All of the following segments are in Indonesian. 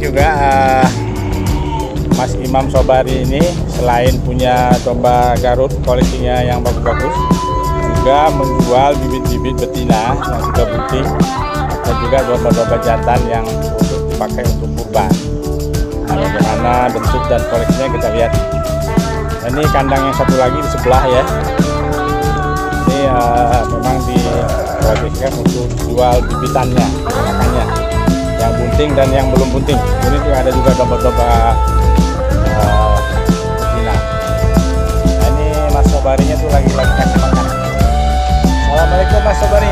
juga Mas Imam Sobari ini selain punya domba Garut koleksinya yang bagus-bagus, juga menjual bibit-bibit betina yang sudah bunting dan juga domba-domba jantan yang untuk dipakai untuk kurban. Nah, bagaimana bentuk dan koleksinya kita lihat. Nah, ini kandang yang satu lagi di sebelah ya. Ini memang diproyeksikan untuk jual bibitannya, anakannya, yang bunting dan yang belum bunting. Ini juga ada juga domba-domba betina. Nah, ini Mas Sobarinya tuh lagi kasih makan. Assalamualaikum Mas Sobari.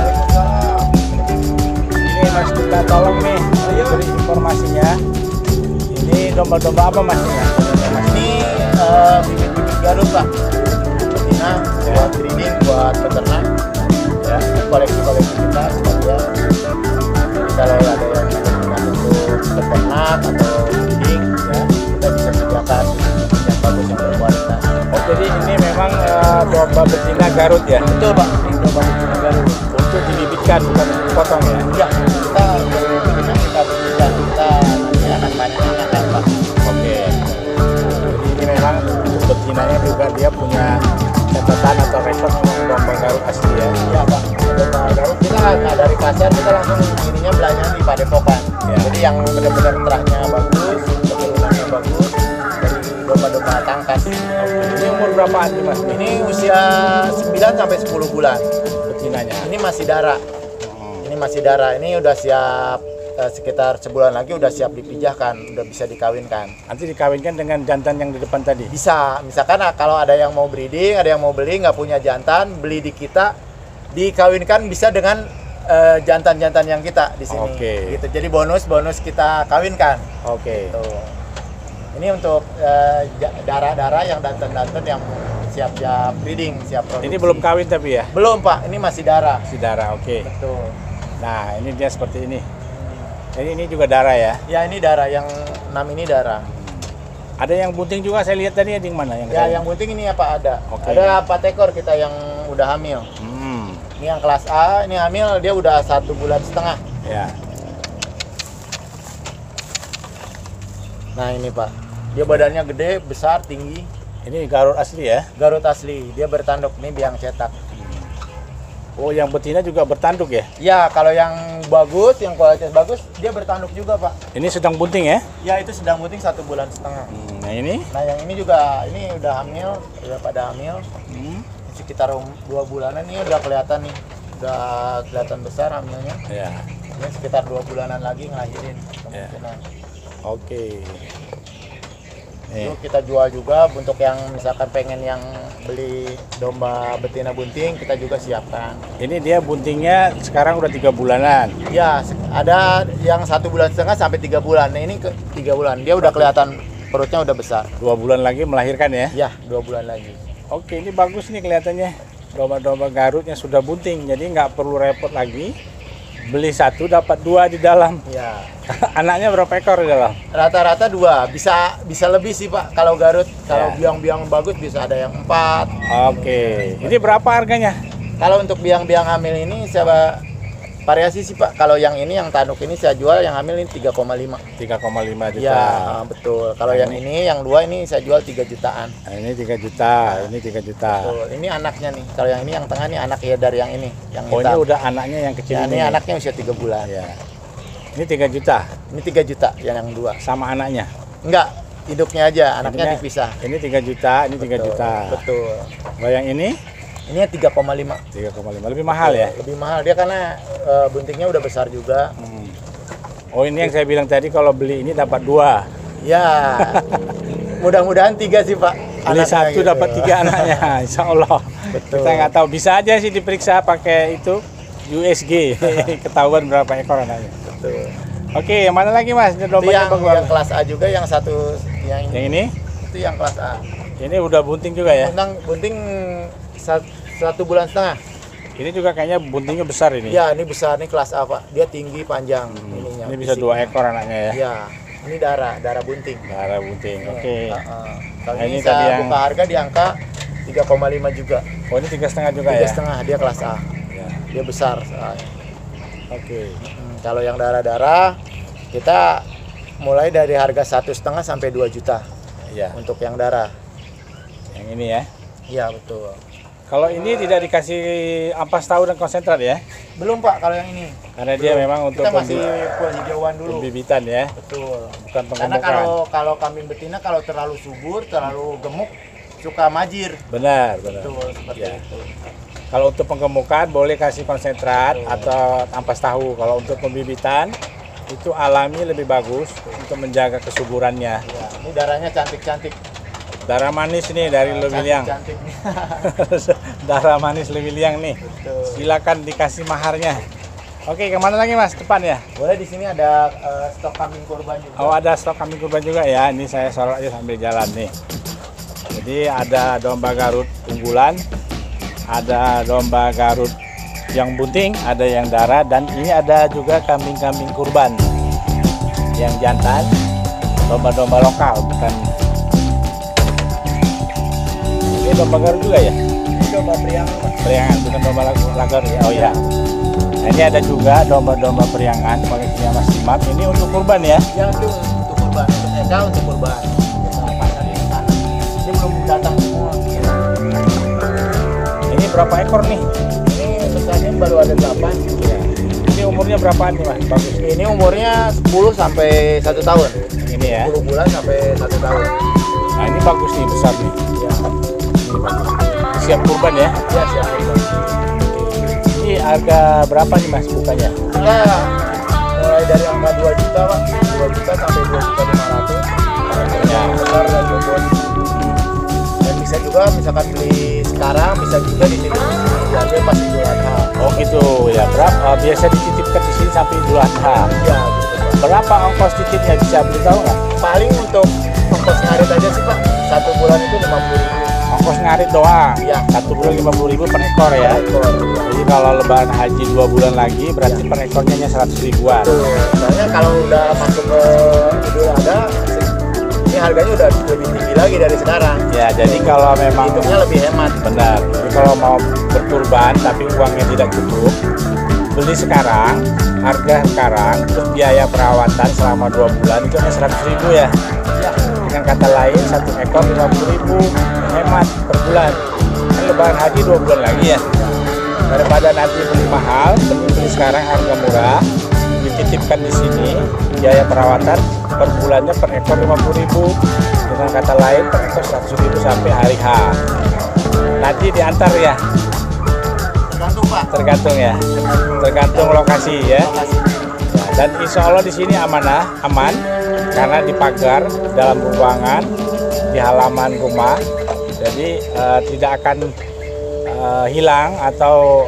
Ini Mas kita tolong nih beri informasinya. Ini domba-domba apa Mas? Ini bibit-bibit Garut Pak, betina buat breeding, buat peternak ya, koleksi-koleksi kita sekalian. Kalau ada yang minat untuk peternak atau breeding ya, kita bisa sediakan yang bagus, yang berkualitas. Oh, jadi ini memang domba betina Garut ya? Betul Pak, ini domba betina Garut. Untuk dibibitkan bukan untuk potong ya? Iya, kita betina kita bibitkan, kita nanti akan panen-panen Pak. Oke. Jadi ini memang untuk betinanya juga dia punya catatan atau rekod memang domba Garut asli ya? Iya Pak, domba Garut kita nggak dari pasar, kita langsung ininya belanjaan di Padepokan. Ya. Jadi yang benar-benar terahnya bagus, keturunannya bagus, dari domba-domba tangkas. Ini umur berapaan nih Mas? Ini usia 9 sampai 10 bulan. Betinanya? Ini masih darah. Ini masih darah. Ini udah siap sekitar sebulan lagi udah siap dipijahkan, udah bisa dikawinkan. Nanti dikawinkan dengan jantan yang di depan tadi? Bisa, misalkan kalau ada yang mau breeding, ada yang mau beli nggak punya jantan, beli di kita, dikawinkan bisa dengan jantan-jantan yang kita di sini. Oke. Gitu. Jadi bonus kita kawinkan. Oke. Gitu. Ini untuk darah-darah yang danten-danten yang siap-siap breeding, siap produksi. Ini belum kawin tapi ya? Belum Pak, ini masih darah. Si darah, oke. Betul. Nah, ini dia seperti ini. Jadi ini juga darah ya? Ya ini darah, yang 6 ini darah. Ada yang bunting juga saya lihat tadi, yang mana? Ya, yang bunting ini apa ada? Oke. Ada 4 ekor kita yang udah hamil. Ini yang kelas A, ini hamil dia udah 1,5 bulan. Ya. Nah ini Pak, dia badannya gede, besar, tinggi. Ini Garut asli ya? Garut asli, dia bertanduk, ini biang cetak. Oh, yang betina juga bertanduk ya? Ya, kalau yang bagus, yang kualitas bagus, dia bertanduk juga Pak. Ini sedang bunting ya? Ya itu sedang bunting 1,5 bulan. Nah ini? Nah yang ini juga, ini udah hamil, udah pada hamil. Sekitar 2 bulanan ini udah kelihatan nih, udah kelihatan besar hamilnya. Ya. Ini sekitar 2 bulanan lagi ngelahirin kemungkinan. Oke. Itu kita jual juga untuk yang misalkan pengen yang beli domba betina bunting, kita juga siapkan. Ini dia buntingnya sekarang udah 3 bulanan. Ya, ada yang 1,5 bulan sampai 3 bulan. Nah, ini ke 3 bulan, dia udah kelihatan perutnya udah besar. 2 bulan lagi melahirkan ya? Ya, 2 bulan lagi. Oke, ini bagus nih kelihatannya. Domba-domba Garut yang sudah bunting, jadi nggak perlu repot lagi. Beli 1 dapat 2 di dalam. Ya. Anaknya berapa ekor di dalam? Rata-rata 2, bisa lebih sih Pak. Kalau Garut, kalau Ya. biang-biang bagus bisa ada yang 4. Oke. Ini berapa harganya? Kalau untuk biang-biang hamil ini saya variasi sih Pak. Kalau yang ini, yang tanduk ini saya jual yang hamil ini 3,5. 3,5 juta. Ya, betul. Kalau yang ini, yang 2 ini saya jual 3 jutaan. Nah, ini 3 juta, ini 3 juta. Betul. Ini anaknya nih. Kalau yang ini, yang tengah nih anak ya dari yang ini, yang Oh, hitam. ini udah anaknya yang kecil Ya, ini. ini anaknya usia 3 bulan. Ya. Ini 3 juta Ini 3 juta yang 2. sama anaknya. Enggak, induknya aja, anaknya Induknya dipisah. Ini 3 juta, ini 3 Betul, juta. Betul. Kalau yang ini Ini 3,5. 3,5. Lebih mahal ya? Lebih mahal dia karena buntingnya udah besar juga. Oh, ini yang saya bilang tadi kalau beli ini dapat 2. Ya. Mudah-mudahan 3 sih Pak. Beli Anaknya 1 gitu. dapat 3 anaknya. Insya Allah. Betul. Kita nggak tahu. Bisa aja sih diperiksa pakai itu USG. Ketahuan berapa ekor anaknya. Betul. Oke, yang mana lagi Mas? Ini Itu dombanya yang bagus. kelas A juga, yang satu yang Yang ini. ini? Itu yang kelas A. Ini udah bunting juga ya? Bunting 1,5 bulan. Ini juga kayaknya buntingnya besar ini. Ya, ini besar, ini kelas A Pak. Dia tinggi, panjang ininya. Ini bisa 2 ekor anaknya ya? Ya, ini darah bunting. Darah bunting. Oke. Kalau Nah, ini ini tadi saya yang- buka harga di angka 3,5 juga. Oh, ini 3,5 juga 3,5 dia kelas A. ya? Dia besar soalnya. Oke. Kalau yang darah-darah kita mulai dari harga 1,5 sampai 2 juta Ya, untuk yang darah. yang ini ya. Iya betul. Kalau ini tidak dikasih ampas tahu dan konsentrat ya, Belum Pak kalau yang ini. karena dia memang untuk Kita masih full hijauan dulu. pembibitan ya, Betul. bukan Karena penggemukan. kalau kambing betina kalau terlalu subur, terlalu gemuk suka majir. Benar, benar. Betul seperti Ya. itu. Kalau untuk penggemukan boleh kasih konsentrat atau ampas tahu. Kalau untuk pembibitan itu alami lebih bagus untuk menjaga kesuburannya. Ya, ini darahnya cantik-cantik. Darah manis nih dari Lewiliang. Cantik. Darah manis Lewiliang nih. Betul. Silakan dikasih maharnya. Oke, kemana lagi Mas? Depan ya? Boleh di sini ada stok kambing kurban juga. Oh, ada stok kambing kurban juga ya. Ini saya sorot aja sambil jalan nih. Jadi ada domba Garut unggulan, ada domba Garut yang bunting, ada yang darah, dan ini ada juga kambing-kambing kurban yang jantan, domba-domba lokal, bukan. Ini domba Garut juga ya? Ini domba priangan, Pak. Periangan, bukan domba lagar ya? Oh ya. Nah, ini ada juga domba-domba periangan, koleksinya Mas Imam. Ini untuk kurban ya? Yang itu untuk kurban, untuk eka untuk kurban. Kita pasang di sana. Ini belum datang semua. Ini berapa ekor nih? Ini untuk saat ini baru ada 8. Ya. Ini umurnya berapaan nih Mas? Bagus. Ini umurnya 10 sampai 1 tahun. Ini ya. 10 bulan sampai 1 tahun. Nah ini bagus nih, besar nih. Ya, Ini bagus. Siap kurban ya. ya siap. Ini harga berapa nih Mas bukanya? Ya, mulai dari angka 2 juta Pak, 2 juta sampai 2 juta 500. Ya. Besar dan bobot. Dan bisa juga misalkan beli sekarang, bisa juga dititip diambil pas Idul Adha. Oh gitu ya. Berapa? Biasa dititipkan di sini sampai Idul Adha. Ya, gitu Pak. Berapa ongkos titipnya, bisa beritahu nggak? Paling untuk ongkos ngarit aja sih Pak, 1 bulan itu 50.000. Ongkos ngarit doang. Iya. 1 bulan 50.000 per ekor ya. Ekor. Jadi kalau lebaran haji 2 bulan lagi berarti per ekornya hanya 100 ribuan. Tuh, soalnya kalau udah masuk ke Idul Adha, ini harganya udah lebih tinggi lagi dari sekarang. Ya, jadi kalau memang Hitungnya lebih hemat. benar. Jadi kalau mau berkurban tapi uangnya tidak cukup, beli sekarang, harga sekarang, terus biaya perawatan selama 2 bulan itu hanya 100.000 ya. Ya, Dengan kata lain 1 ekor 50.000, hemat per bulan. Kan lebaran haji 2 bulan lagi ya. Daripada nanti beli mahal, beli sekarang harga murah, dititipkan di sini, biaya perawatan per bulannya per ekor 50.000. Dengan kata lain per ekor 100.000 sampai hari H. Nanti diantar ya, tergantung Pak. tergantung ya, tergantung lokasi ya. Lokasi. Dan insya Allah di sini aman, karena dipagar dalam ruangan di halaman rumah, jadi tidak akan hilang atau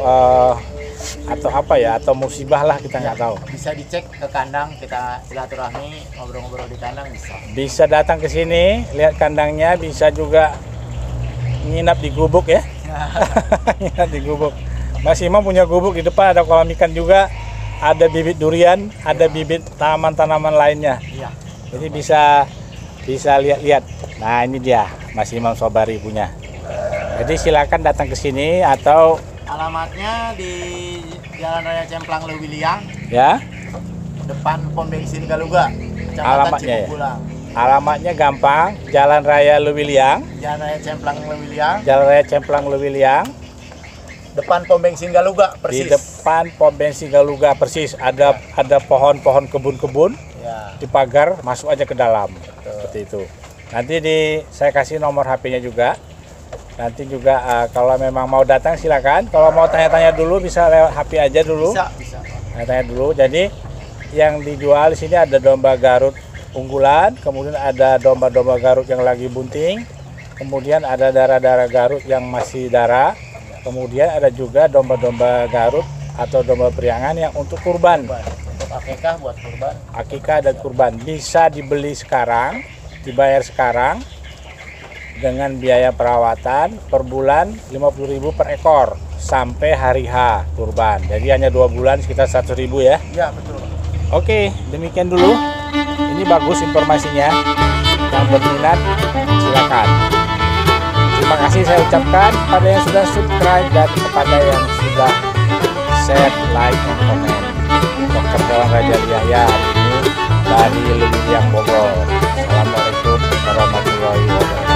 apa ya, atau musibah lah, kita nggak tahu. Bisa dicek ke kandang, kita silaturahmi, ngobrol-ngobrol di kandang bisa. Bisa datang ke sini, lihat kandangnya, bisa juga nginap di gubuk ya. Nginap di gubuk. Mas Imam punya gubuk di depan, ada kolam ikan juga, ada bibit durian, ada bibit tanaman-tanaman lainnya. Iya. Jadi bisa lihat-lihat. Nah ini dia Mas Imam Sobari punya. Jadi silakan datang ke sini atau Alamatnya di Jalan Raya Cemplang Lewiliang, ya, depan pom bensin Galuga, Kecamatan alamatnya ya. Cipupulang. Alamatnya gampang, Jalan Raya Lewiliang, Jalan Raya Cemplang Lewiliang, Jalan Raya Cemplang Lewiliang, depan pom bensin Galuga di persis. depan pom bensin Galuga persis. Ada pohon-pohon kebun-kebun, Ya. di pagar, masuk aja ke dalam. Seperti itu. Nanti saya kasih nomor HP-nya juga. Nanti juga kalau memang mau datang silakan. Kalau mau tanya-tanya dulu bisa lewat HP aja dulu. Bisa. Tanya dulu. Jadi yang dijual di sini ada domba Garut unggulan, kemudian ada domba-domba Garut yang lagi bunting, kemudian ada darah-darah Garut yang masih darah, kemudian ada juga domba-domba Garut atau domba periangan yang untuk kurban. Untuk akikah buat kurban. Akikah dan kurban bisa dibeli sekarang, dibayar sekarang dengan biaya perawatan per bulan 50.000 per ekor sampai hari H kurban. Jadi hanya 2 bulan sekitar 100.000 ya. Ya betul. Oke, demikian dulu. Ini bagus informasinya. Yang berminat silakan. Terima kasih saya ucapkan kepada yang sudah subscribe dan kepada yang sudah share, like, dan komen. Dr. Kawan Raja Yahya hari ini dari Lumajang Bogor. Assalamualaikum warahmatullahi wabarakatuh.